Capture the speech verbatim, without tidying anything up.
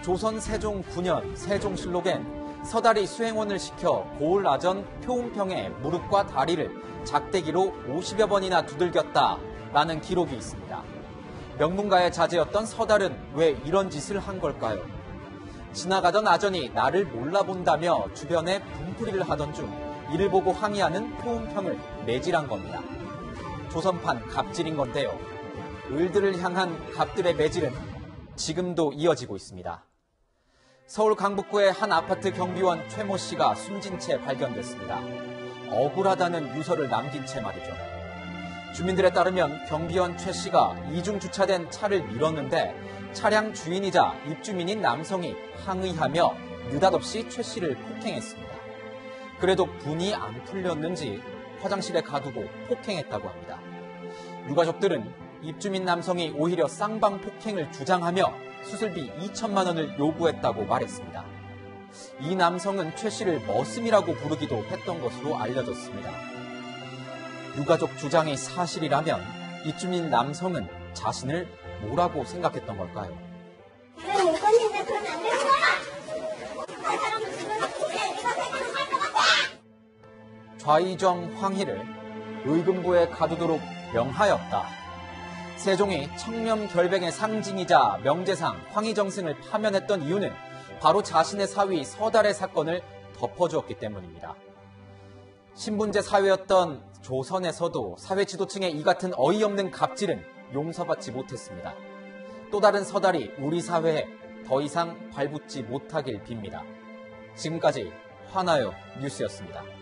조선 세종 구 년 세종실록엔 서달이 수행원을 시켜 고을라전 표운평에 무릎과 다리를 작대기로 오십여 번이나 두들겼다라는 기록이 있습니다. 명문가의 자제였던 서달은 왜 이런 짓을 한 걸까요? 지나가던 아전이 나를 몰라본다며 주변에 분풀이를 하던 중 이를 보고 항의하는 표운평을 매질한 겁니다. 조선판 갑질인 건데요. 을들을 향한 갑들의 매질은 지금도 이어지고 있습니다. 서울 강북구의 한 아파트 경비원 최모 씨가 숨진 채 발견됐습니다. 억울하다는 유서를 남긴 채 말이죠. 주민들에 따르면 경비원 최 씨가 이중 주차된 차를 밀었는데 차량 주인이자 입주민인 남성이 항의하며 느닷없이 최 씨를 폭행했습니다. 그래도 분이 안 풀렸는지 화장실에 가두고 폭행했다고 합니다. 유가족들은 입주민 남성이 오히려 쌍방 폭행을 주장하며 수술비 이천만 원을 요구했다고 말했습니다. 이 남성은 최 씨를 머슴이라고 부르기도 했던 것으로 알려졌습니다. 유가족 주장이 사실이라면 입주민 남성은 자신을 뭐라고 생각했던 걸까요? 내가 못 건드리는데 그러면 안 되는 거야! 그 사람은 지금 내가 생각을 할 것 같아! 좌의정 황희를 의금부에 가두도록 명하였다. 세종이 청렴결백의 상징이자 명제상 황희정승을 파면했던 이유는 바로 자신의 사위 서달의 사건을 덮어주었기 때문입니다. 신분제 사회였던 조선에서도 사회 지도층의 이 같은 어이없는 갑질은 용서받지 못했습니다. 또 다른 서달이 우리 사회에 더 이상 발붙지 못하길 빕니다. 지금까지 화나요 뉴스였습니다.